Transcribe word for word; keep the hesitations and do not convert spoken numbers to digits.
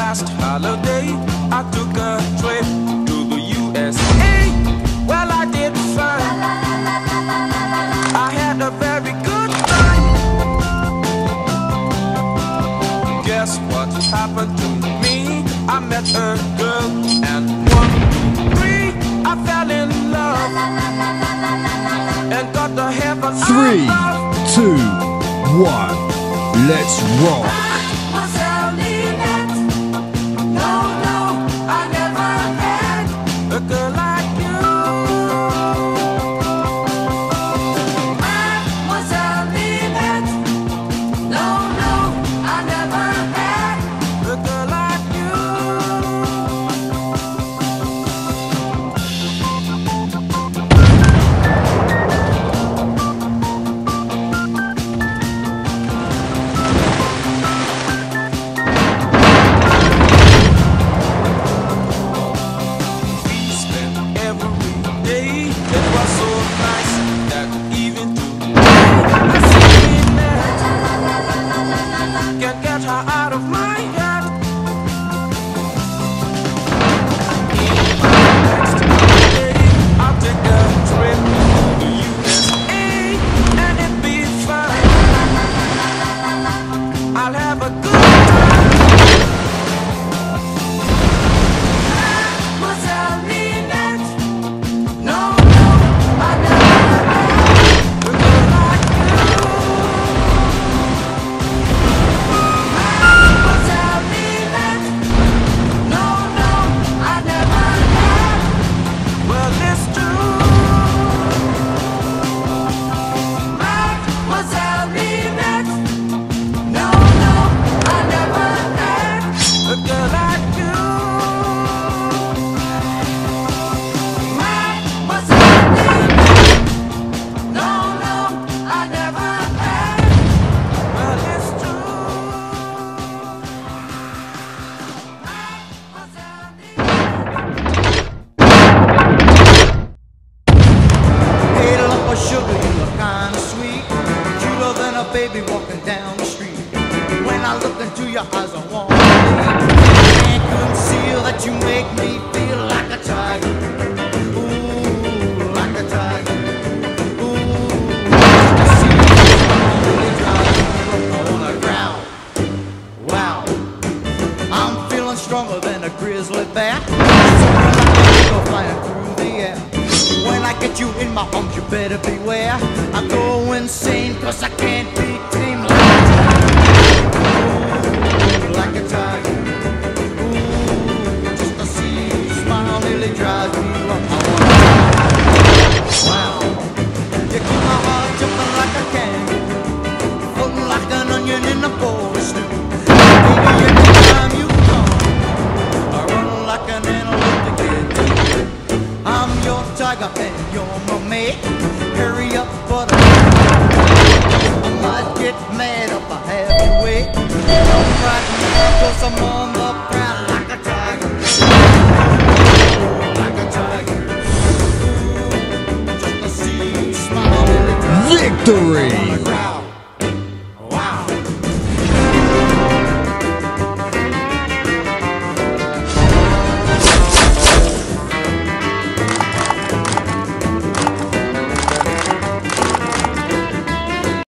last holiday, I took a trip to the U S A. Well, I did fine. I had a very good time. Guess what happened to me? I met a girl, and one, two, three, I fell in love and got the heaven. Three, two, one, let's rock. A girl like you, Mademoiselle Ninette. No, no, I never had a girl like you. We spent every day. It was so nice that even today I see that can't get her out of my head. Next day, I'll take a trip to the U S A and it'll be fine. I'll have a good time. Mademoiselle Ninette. No, no, I never had A girl like you. Mademoiselle Ninette. No, no, I never had Well, it's true. Mademoiselle Ninette. No, no, I never had A girl like you. Mademoiselle Ninette. No, no, I never had Well, it's true. Mademoiselle Ninette. Hey, lump of sugar, you look kinda sweet, cuter than a baby walking down the street. When I look into your eyes, I want to leave. Can't conceal that you make me feel like a tiger. Ooh, like a tiger. Ooh, just to see you slowly drive me up on the ground. Wow, I'm feeling stronger than a grizzly bear. Soaring like an eagle flying through the air. When I get you in my arms, you better beware. I go insane, cause I can't be tamed like a tiger. Ooh, like a tiger. Ooh, just to see you smile nearly drives me up. I wanna wow. You keep my heart jumping like a kangaroo, floating like an onion in a bowl of stew. Baby, every time you come, I run like an antelope to get to you. I'm your tiger and you're my mate. Hurry up, but I might get mad if I